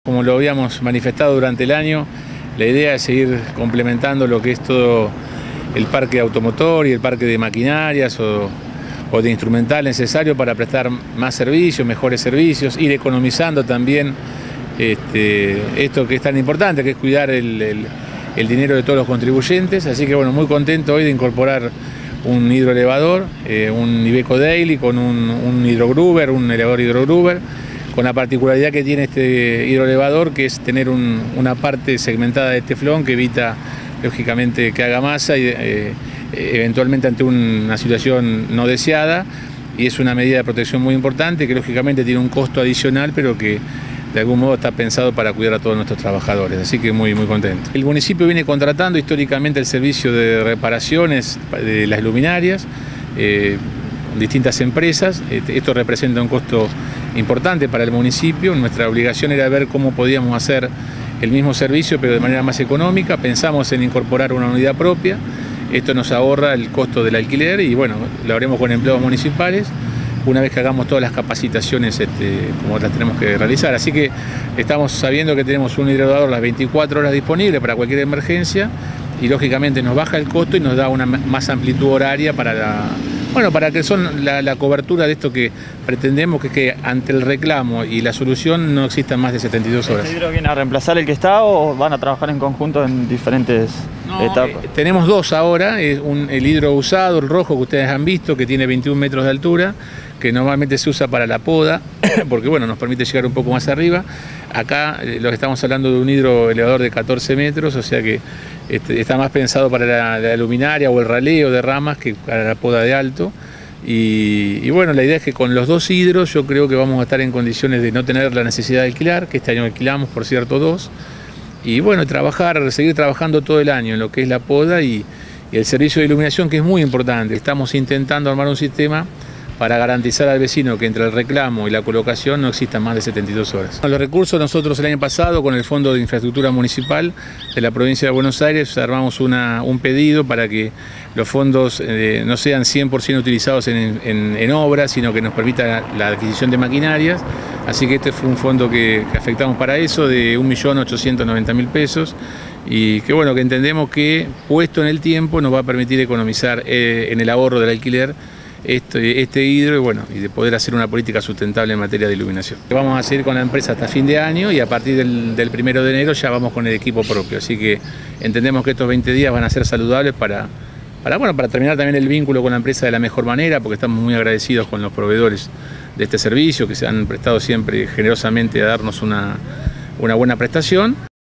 Como lo habíamos manifestado durante el año, la idea es seguir complementando lo que es todo el parque automotor y el parque de maquinarias o de instrumental necesario para prestar más servicios, mejores servicios, ir economizando también esto que es tan importante, que es cuidar el dinero de todos los contribuyentes. Así que bueno, muy contento hoy de incorporar un hidroelevador, un Iveco Daily con un hidrogruber, un elevador hidrogruber, con la particularidad que tiene este hidroelevador, que es tener una parte segmentada de teflón que evita, lógicamente, que haga masa y eventualmente ante una situación no deseada, y es una medida de protección muy importante que lógicamente tiene un costo adicional, pero que de algún modo está pensado para cuidar a todos nuestros trabajadores, así que muy contento. El municipio viene contratando históricamente el servicio de reparaciones de las luminarias, distintas empresas. Esto representa un costo importante para el municipio. Nuestra obligación era ver cómo podíamos hacer el mismo servicio pero de manera más económica. Pensamos en incorporar una unidad propia. Esto nos ahorra el costo del alquiler y bueno, lo haremos con empleados municipales una vez que hagamos todas las capacitaciones como las tenemos que realizar. Así que estamos sabiendo que tenemos un hidroelevador las 24 horas disponible para cualquier emergencia y lógicamente nos baja el costo y nos da una más amplitud horaria para que son la cobertura de esto que pretendemos, que es que ante el reclamo y la solución no existan más de 72 horas. ¿Este hidro viene a reemplazar el que está o van a trabajar en conjunto en diferentes etapas? Tenemos dos ahora, el hidro usado, el rojo que ustedes han visto, que tiene 21 metros de altura, que normalmente se usa para la poda, porque bueno, nos permite llegar un poco más arriba. Acá lo que estamos hablando de un hidroelevador de 14 metros, o sea que está más pensado para la luminaria o el raleo de ramas que para la poda de alto. Y bueno, la idea es que con los dos hidros yo creo que vamos a estar en condiciones de no tener la necesidad de alquilar, que este año alquilamos, por cierto, dos. Y bueno, seguir trabajando todo el año en lo que es la poda y el servicio de iluminación, que es muy importante. Estamos intentando armar un sistema para garantizar al vecino que entre el reclamo y la colocación no existan más de 72 horas. Los recursos, nosotros el año pasado con el Fondo de Infraestructura Municipal de la provincia de Buenos Aires armamos un pedido para que los fondos no sean 100% utilizados en obras, sino que nos permita la adquisición de maquinarias. Así que este fue un fondo que afectamos para eso de 1.890.000 pesos y que bueno, que entendemos que puesto en el tiempo nos va a permitir economizar en el ahorro del alquiler este hidro y de poder hacer una política sustentable en materia de iluminación. Vamos a seguir con la empresa hasta fin de año y a partir del 1 de enero ya vamos con el equipo propio, así que entendemos que estos 20 días van a ser saludables para terminar también el vínculo con la empresa de la mejor manera, porque estamos muy agradecidos con los proveedores de este servicio que se han prestado siempre generosamente a darnos una buena prestación.